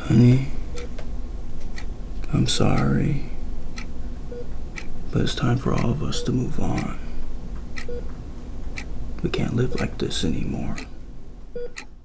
Honey, I'm sorry, but it's time for all of us to move on. We can't live like this anymore.